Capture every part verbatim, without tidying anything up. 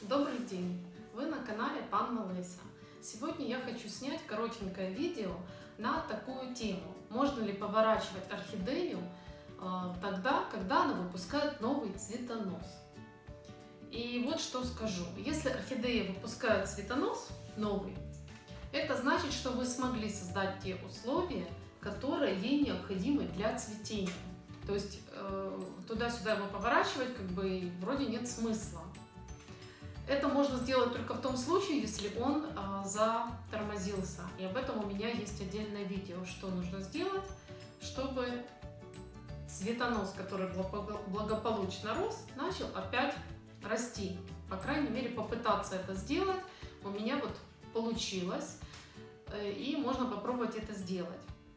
Добрый день! Вы на канале Панна Леся. Сегодня я хочу снять коротенькое видео на такую тему. Можно ли поворачивать орхидею э, тогда, когда она выпускает новый цветонос? И вот что скажу. Если орхидея выпускает цветонос новый, это значит, что вы смогли создать те условия, которые ей необходимы для цветения. То есть э, туда-сюда его поворачивать как бы вроде нет смысла. Это можно сделать только в том случае, если он э, затормозился. И об этом у меня есть отдельное видео, что нужно сделать, чтобы цветонос, который благополучно рос, начал опять расти. По крайней мере, попытаться это сделать. У меня вот получилось, э, и можно попробовать это сделать.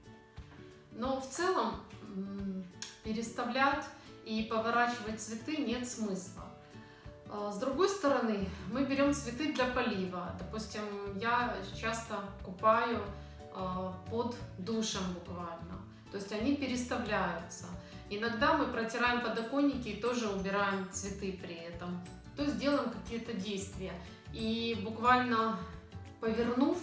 Но в целом переставлять и поворачивать цветы нет смысла. С другой стороны, мы берем цветы для полива. Допустим, я часто купаю под душем буквально. То есть они переставляются. Иногда мы протираем подоконники и тоже убираем цветы при этом. То есть делаем какие-то действия. И буквально повернув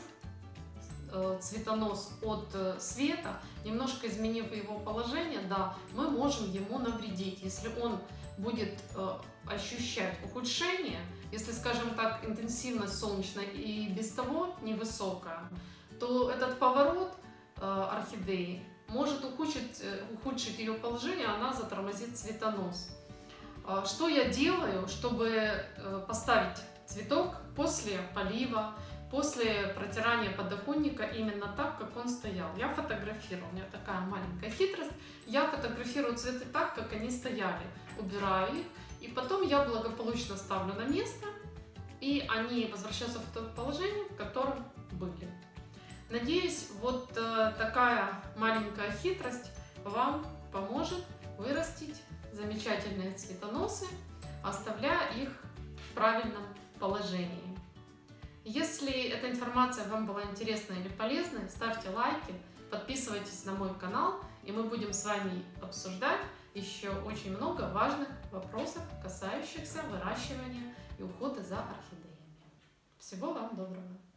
цветонос от света, немножко изменив его положение, да, мы можем ему навредить. Если он будет э, ощущать ухудшение, если, скажем так, интенсивность солнечная и без того невысокая, то этот поворот э, орхидеи может ухудшить, э, ухудшить ее положение, она затормозит цветонос. Э, что я делаю, чтобы э, поставить цветок после полива, после протирания подоконника именно так, как он стоял? Я фотографирую, у меня такая маленькая хитрость, я фотографирую цветы так, как они стояли, убираю их, и потом я благополучно ставлю на место, и они возвращаются в то положение, в котором были. Надеюсь, вот э, такая маленькая хитрость вам поможет вырастить замечательные цветоносы, оставляя их в правильном положении. Если эта информация вам была интересна или полезна, ставьте лайки, подписывайтесь на мой канал, и мы будем с вами обсуждать еще очень много важных вопросов, касающихся выращивания и ухода за орхидеями. Всего вам доброго!